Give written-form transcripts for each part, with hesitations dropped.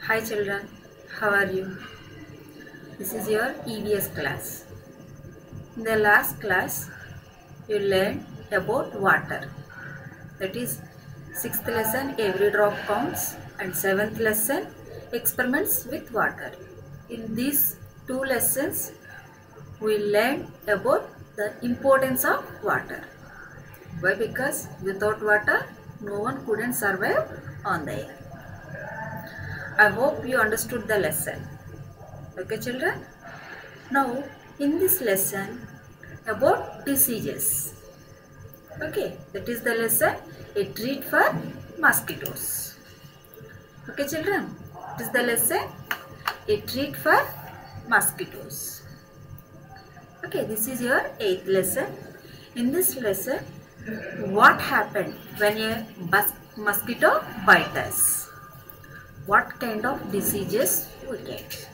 Hi children, how are you? This is your EVS class. In the last class, you learned about water. That is 6th lesson, every drop counts, and 7th lesson, experiments with water. In these two lessons, we learned about the importance of water. Why? Because without water, no one couldn't survive on the earth. I hope you understood the lesson. Okay children? Now, in this lesson about diseases. Okay, that is the lesson a treat for mosquitoes. Okay children, it is the lesson a treat for mosquitoes. Okay, this is your 8th lesson. In this lesson, what happened when a mosquito bites us? What kind of diseases we get?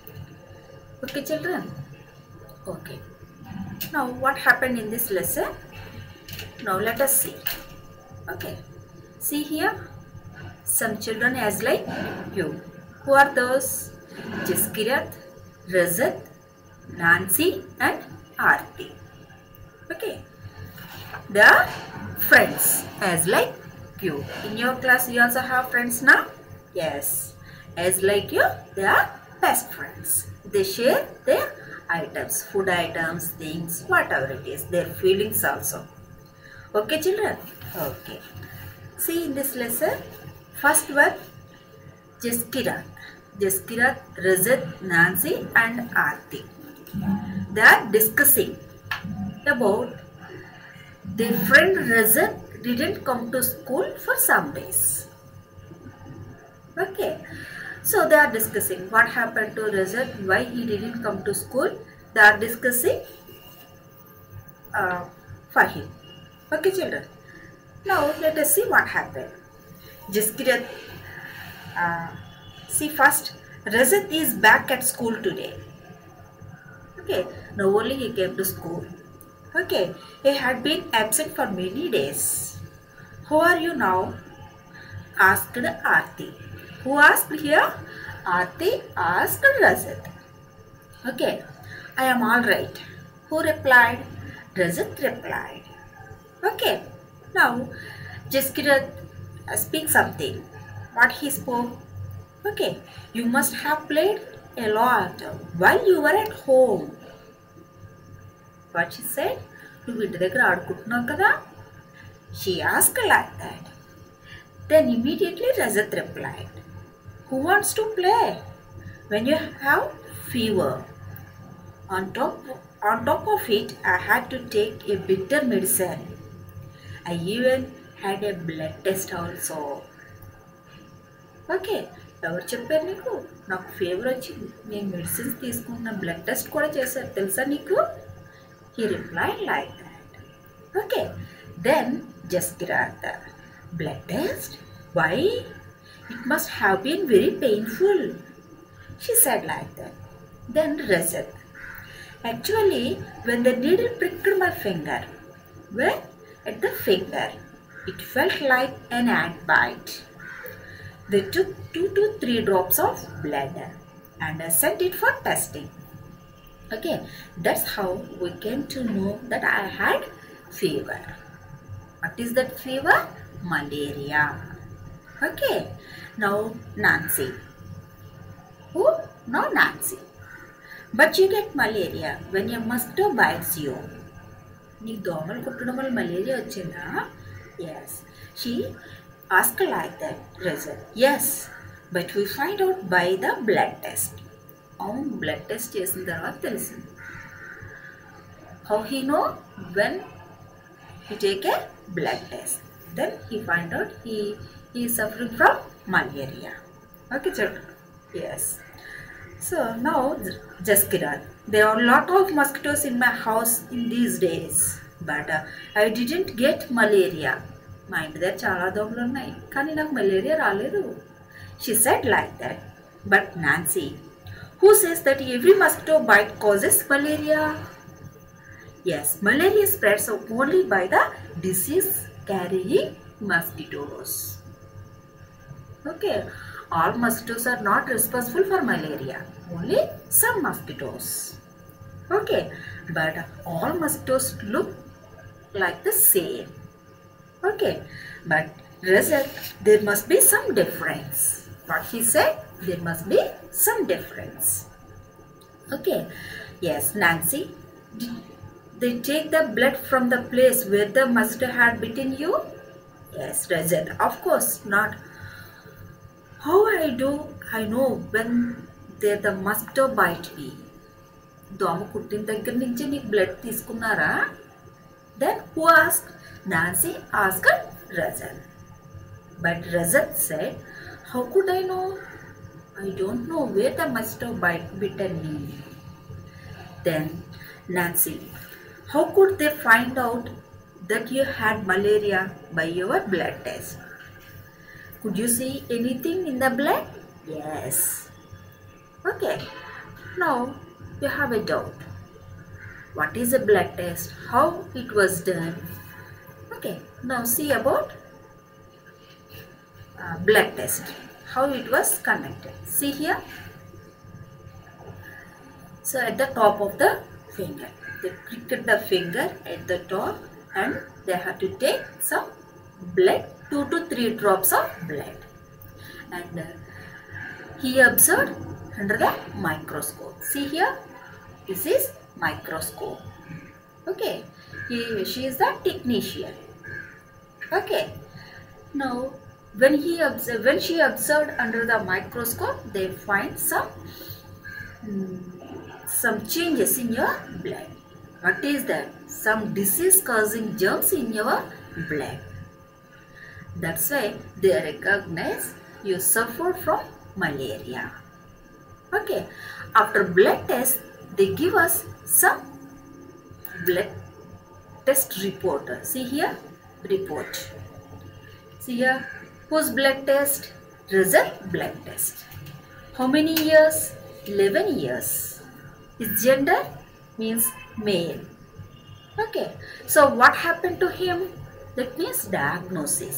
Okay children? Okay. Now what happened in this lesson? Now let us see. Okay. See here. Some children as like you. Who are those? Jaskirat, Razat, Nancy and Aarti. Okay. They are friends as like you. In your class you also have friends now? Yes. As like you, they are best friends. They share their items, food items, things, whatever it is, their feelings also. Okay children? Okay. See in this lesson, first one, Jaskirat. Jaskirat, Razat, Nancy and Aarti. They are discussing about their friend Razat didn't come to school for some days. Okay. So they are discussing what happened to Razat, why he didn't come to school. They are discussing for him. Okay children. Now let us see what happened. Jaskirat, see first, Razat is back at school today. Okay, now only he came to school. Okay, he had been absent for many days. Who are you now? Asked Aarti. Who asked here? Aarti asked Razat. Okay, I am all right. Who replied? Razat replied. Okay, now Jaskirat speak something. What he spoke? Okay, you must have played a lot while you were at home. What she said? నువ్వు ఇంటి దగ్గర ఆడుకుంటున్నావు కదా? She asked like that. Then immediately Razat replied, who wants to play when you have fever? On top of it, I had to take a bitter medicine. I even had a blood test also. Okay, ఎవరు చెప్పారు నీకు? నాకు fever వచ్చింది, నేను medicines తీసుకుంటున్న, blood test కూడా చేశారు తెలుసా నీకు? He replied like that. Okay, then Jaskirat, blood test? Why? It must have been very painful. She said like that. Then Razat, actually, when the needle pricked my finger, well, at the finger, it felt like an ant bite. They took 2 to 3 drops of blood and sent it for testing. Okay, that's how we came to know that I had fever. What is that fever? Malaria. Okay, now Nancy. Who? Now Nancy. But you get malaria when a mosquito bites you. నీకు దోమలు కుట్టడం వల్ల malaria వచ్చిందా? Yes. She asked like that. Razat, yes, but we find out by the blood test. అవును, blood test చేసిన తర్వాత తెలిసింది. How he know? When he take a blood test, then he find out he is suffering from malaria. Okay children? Yes. So now Jaskirat, there are a lot of mosquitoes in my house in these days, but I didn't get malaria. మా ఇంటి దగ్గర చాలా దోమలు ఉన్నాయి, కానీ నాకు malaria రాలేదు. She said like that. But Nancy, who says that every mosquito bite causes malaria? Yes, malaria spreads only by the disease carrying mosquitoes. Okay, all mosquitoes are not responsible for malaria. Only some mosquitoes. Okay, but all mosquitoes look like the same. Okay, but result, there must be some difference. What he said, there must be some difference. Okay, yes, Nancy, did they take the blood from the place where the mosquito had bitten you? Yes, result, of course not. How I know when the mosquito bite me. దోమ కుట్టిన దగ్గర నుంచి నీకు blood తీసుకున్నారా? Then who asked? Nancy asked Razan. But Razan said, how could I know? I don't know where the mosquito bitten me. Then Nancy, how could they find out that you had malaria by your blood test? Could you see anything in the blood? Yes. Okay. Now you have a doubt. What is a blood test? How it was done? Okay. Now see about blood test. How it was conducted. See here. So at the top of the finger, they pricked the finger at the top and they have to take some blood, 2 to 3 drops of blood. And he observed under the microscope. See here, this is microscope. Okay, she is the technician. Okay, now when she observed under the microscope, they find some changes in your blood. What is that? Some disease causing germs in your blood. That's why they recognize you suffered from malaria. Okay, after blood test, they give us some blood test report. See here, report. See here, whose blood test? Result blood test. How many years? 11 years. His gender means male. Okay, so what happened to him? That means diagnosis.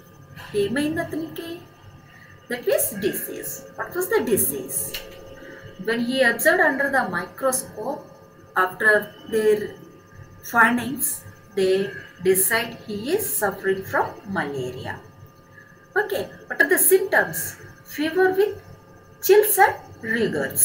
That is disease. What was the disease? When he observed under the microscope, after their findings, they decide he is suffering from malaria. Okay, what are the symptoms? Fever with chills and rigors.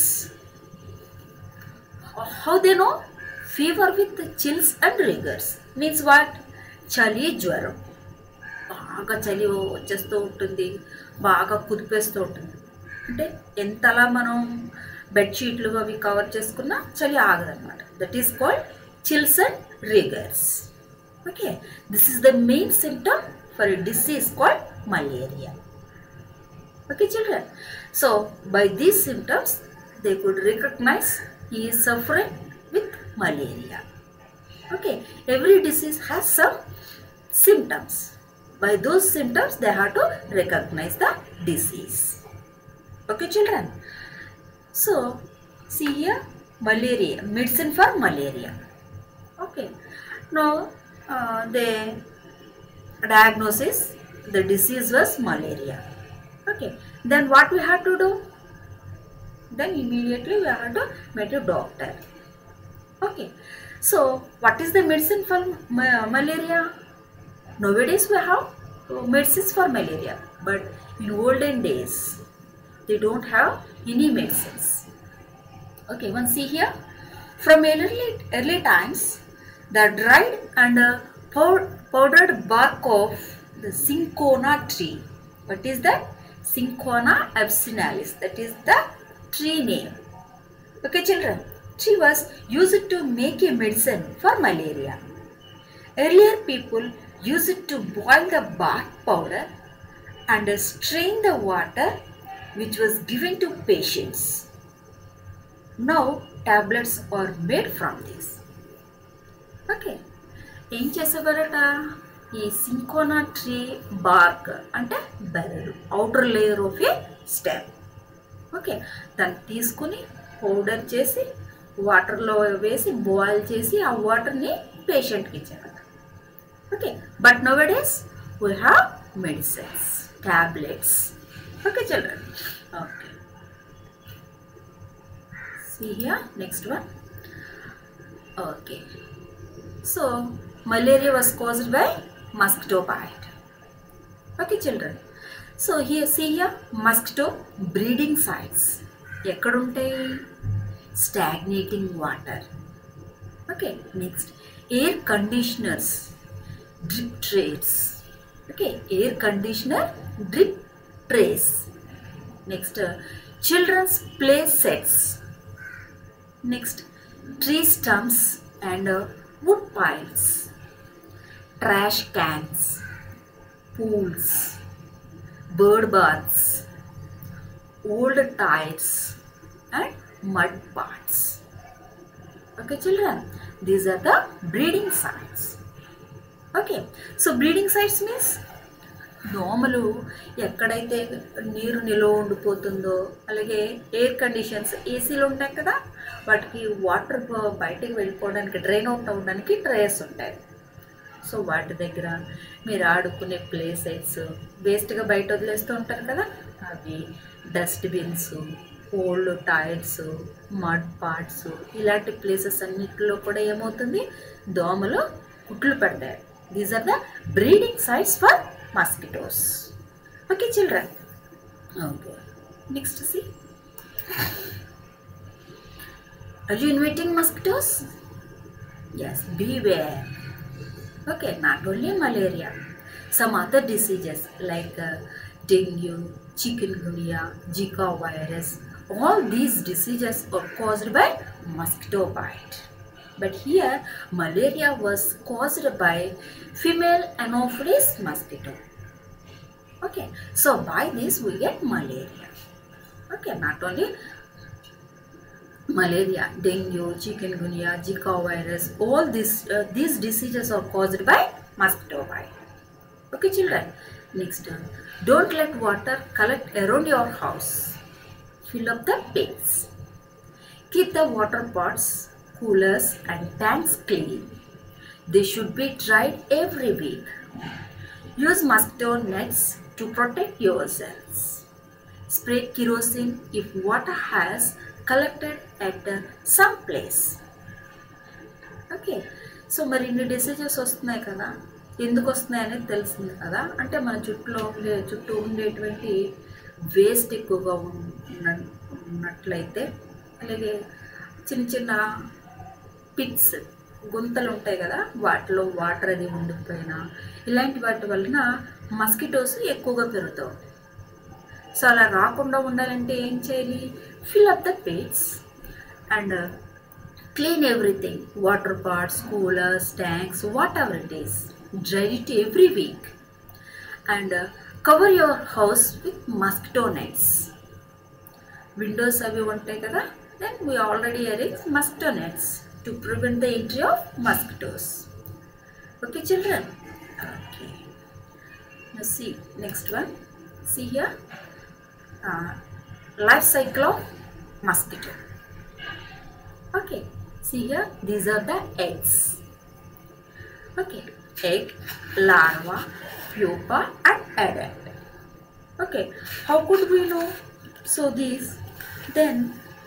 How they know? Fever with chills and rigors means what? Chali jwaram. బాగా చలి వచ్చేస్తూ ఉంటుంది, బాగా కుదిపేస్తూ ఉంటుంది. అంటే ఎంతలా మనం బెడ్షీట్లు అవి కవర్ చేసుకున్నా చలి ఆగదన్నమాట. That is called chills and rigors. Okay, this is the main symptom for a disease called malaria. Okay children, so by these symptoms they could recognize he is suffering with malaria. Okay, every disease has some symptoms. By those symptoms they have to recognize the disease. Okay children, so see here, malaria, medicine for malaria. Okay, now the diagnosis, the disease was malaria. Okay, then what we have to do? Then immediately we have to meet a doctor. Okay, so what is the medicine for malaria? Nowadays we have medicines for malaria, but in olden days they don't have any medicines. Okay, one see here, from early times the dried and powdered bark of the cinchona tree. What is that? Cinchona officinalis. That is the tree name. Okay children, tree was used to make a medicine for malaria. Earlier people used it to boil the bark powder and strain the water which was given to patients. Now tablets are made from this. Okay, ఏం చేసేవారట? ఈ cinchona tree bark అంటే బెరడు, outer layer of a stem. Okay, దాన్ని తీసుకుని powder చేసి వాటర్లో వేసి boil చేసి ఆ వాటర్ని పేషెంట్కి ఇచ్చేవారు. Okay, but nowadays we have medicines, tablets. Okay, children. Okay. See here, next one. Okay. So, malaria was caused by mosquito bite. Okay, children. So, here, see here, mosquito breeding sites. ఎక్కడుంటాయి? Stagnating water. Okay, next, air conditioners, drip trays. Okay, air conditioner, drip trays. Next, children's play sets. Next, tree stumps and wood piles, trash cans, pools, bird baths, old tires and mud pots. Okay, children, these are the breeding sites. Okay, so breeding sites means దోమలు ఎక్కడైతే నీరు నిల్వ ఉండిపోతుందో, అలాగే air conditions, ఏసీలు ఉంటాయి కదా, వాటికి water బయటికి వెళ్ళిపోవడానికి, డ్రైన్ అవుట్ అవ్వడానికి ట్రేస్ ఉంటాయి. సో వాటి దగ్గర మీరు ఆడుకునే ప్లే సైట్స్, వేస్ట్గా బయట వదిలేస్తూ ఉంటారు కదా, అవి dustbins, old tyres, mud parts, ఇలాంటి ప్లేసెస్ అన్నిటిలో కూడా ఏమవుతుంది, దోమలు గుడ్లు పెడతాయి. These are the breeding sites for mosquitoes. Okay, children. Okay. Next, see. Are you inviting mosquitoes? Yes. Beware. Okay. Not only malaria, some other diseases like dengue, chikungunya, Zika virus. All these diseases are caused by mosquito bite. But here, malaria was caused by female Anopheles mosquito. Okay, so by this we get malaria. Okay, not only malaria, dengue, chikungunya, Zika virus, all these diseases are caused by mosquito bite. Okay, children. Next, don't let water collect around your house. Fill up the pits. Keep the water pots, coolers and tanks clean. They should be dried every week. Use mosquito nets to protect yourselves. Spray kerosene if water has collected at some place. Okay, so మరి ఇన్ని diseases వస్తున్నాయి కదా, ఎందుకు వస్తున్నాయి అనేది తెలిసింది కదా. అంటే మన చుట్టూ ఉండేటువంటి వేస్ట్ ఎక్కువగా ఉన్నట్లయితే, అలాగే చిన్న చిన్న పిట్స్, గుంతలు ఉంటాయి కదా, వాటిలో వాటర్ అది ఉండిపోయినా, ఇలాంటి వాటి వలన మస్కిటోస్ ఎక్కువగా పెరుగుతాయి. సో అలా రాకుండా ఉండాలంటే ఏం చేయాలి? Fill up the pits and clean everything, water pots, coolers, tanks, whatever it is. Dry it every week and cover your house with mosquito nets. Windows అవి ఉంటాయి కదా, then we already arrange mosquito nets to prevent the entry of mosquitoes. Okay, children. Okay, now see next one. See here, life cycle of mosquito. Okay, see here, these are the eggs. Okay, egg, larva, pupa and adult. Okay, how could we know? So these, then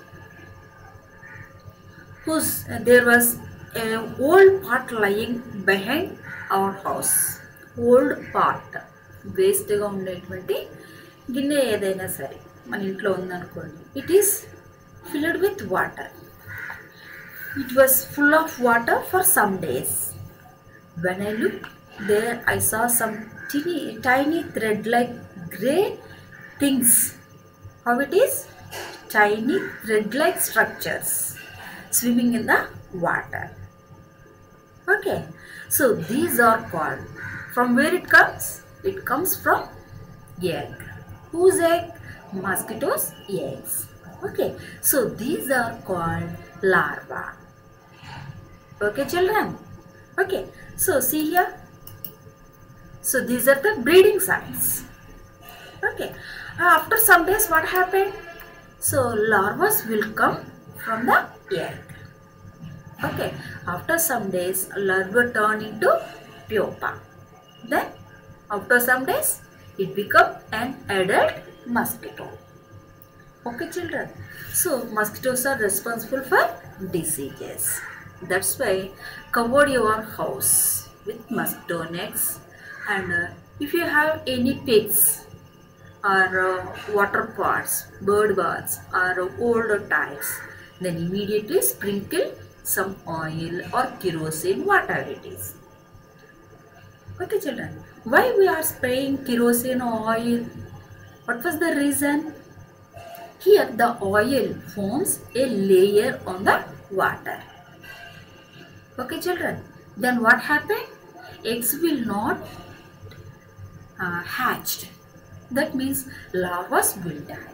there was an old pot lying behind our house. Old pot, వేస్ట్గా ఉండేటువంటి గిన్నె ఏదైనా సరే మన ఇంట్లో ఉందనుకోండి, it is filled with water. It was full of water for some days. When I look there I saw some tiny thread like grey things. How it is? Tiny thread like structures swimming in the water. Okay, so these are called, from where it comes? It comes from egg. Whose egg? Mosquitoes' eggs. Okay, so these are called larvae. Okay, children. Okay, so see here, so these are the breeding sites. Okay, after some days what happened? So larvae will come from the egg. Okay, after some days larva turn into pupa. Then after some days it become an adult mosquito. Okay children, so mosquitoes are responsible for diseases. That's why cover your house with mosquito nets, and if you have any pigs or water pots, bird baths or old tires, then immediately sprinkle some oil or kerosene, whatever it is. Okay children, why we are spraying kerosene or oil? What was the reason? Here the oil forms a layer on the water. Okay children, then what happened? Eggs will not hatched. That means larvae will die.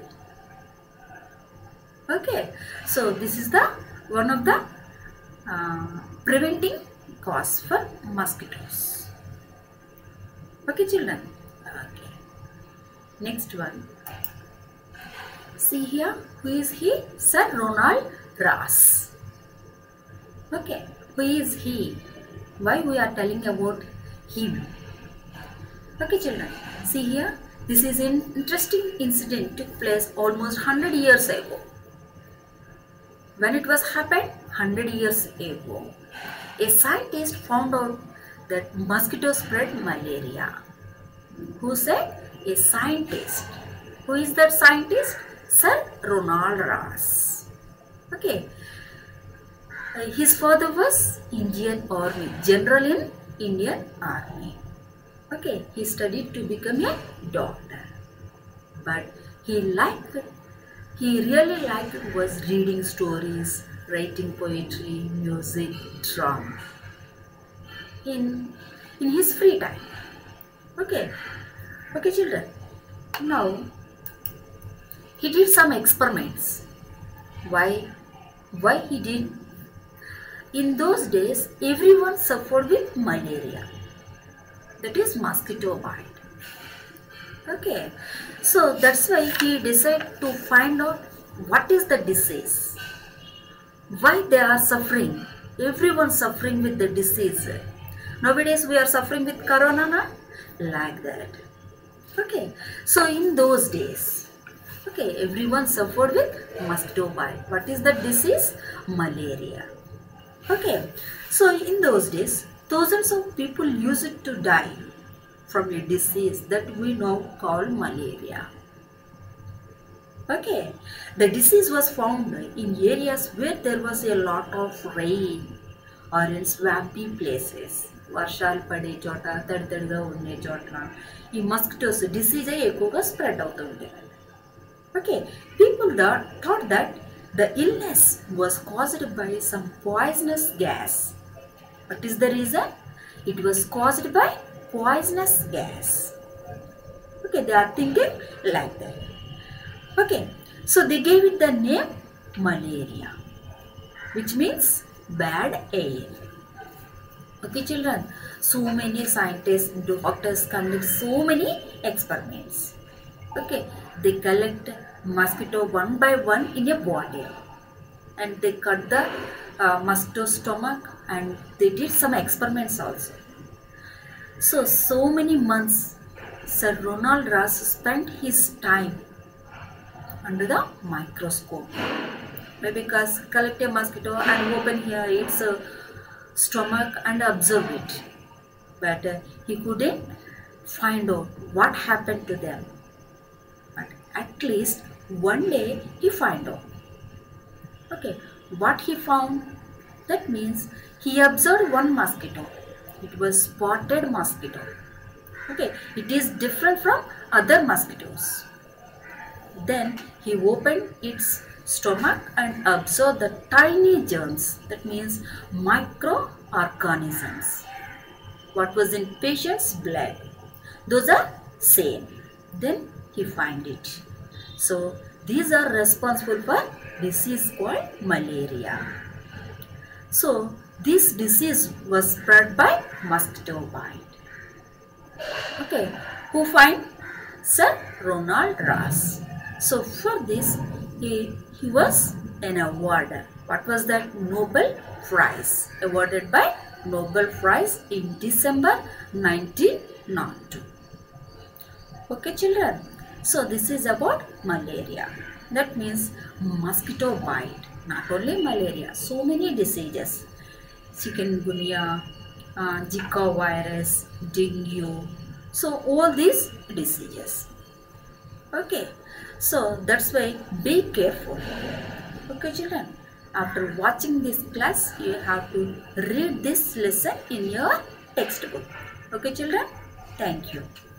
Okay, so this is the one of the preventing cause for mosquitoes. Okay children. Okay. Next one. See here, who is he? Sir Ronald Ross. Okay, who is he? Why we are telling about him? Okay children, see here, this is an interesting incident took place almost 100 years ago. When it was happened? 100 years ago. A scientist found out that mosquitoes spread malaria. Who said? A scientist. Who is that scientist? Sir Ronald Ross. Okay. His father was Indian Army, general in Indian Army. Okay, he studied to become a doctor. But he really liked was reading stories, writing poetry, music, drama. In his free time. Okay. Okay children. Now he did some experiments. Why he did? In those days, everyone suffered with malaria. That is mosquito bite. Okay, so that's why he decided to find out what is the disease. Why they are suffering. Everyone suffering with the disease. Nowadays we are suffering with corona, na? Like that. Okay, so in those days, okay, everyone suffered with mosquito bite. What is the disease? Malaria. Okay, so in those days, thousands of people used to die from a disease that we now call malaria. Okay, the disease was found in areas where there was a lot of rain or in swampy places. వర్షాలు పడే చోట తడితడిగా ఉండే చోట ఈ mosquitoes disease ఎక్కువగా spread అవుతుంది. Okay, people thought that the illness was caused by some poisonous gas. What is the reason? It was caused by poisonous gas. Okay, they are thinking like that. Okay, so they gave it the name malaria, which means bad air. Okay children, so many scientists, doctors conduct so many experiments. Okay, they collect mosquito one by one in a bottle and they cut the mosquito stomach and they did some experiments also. So many months Sir Ronald Ross spent his time under the microscope. Because collect a mosquito and open here its stomach and observe it. But he couldn't find out what happened to them. But at least one day he find out. Okay, what he found? That means he observed one mosquito. It was spotted mosquito. Okay, it is different from other mosquitoes. Then he opened its stomach and observed the tiny germs. That means microorganisms. What was in patient's blood? Those are same. Then he find it. So these are responsible for disease called malaria. So this disease was spread by mosquito bite. Okay, who find? Sir Ronald Ross. So for this he was an award. What was that? Nobel Prize, awarded by Nobel Prize in December 1902. Okay children, So this is about malaria. That means mosquito bite. Not only malaria, so many diseases. Chikungunya, Zika virus, dengue. So all these diseases. Okay. So that's why be careful. Okay children. After watching this class, you have to read this lesson in your textbook. Okay children. Thank you.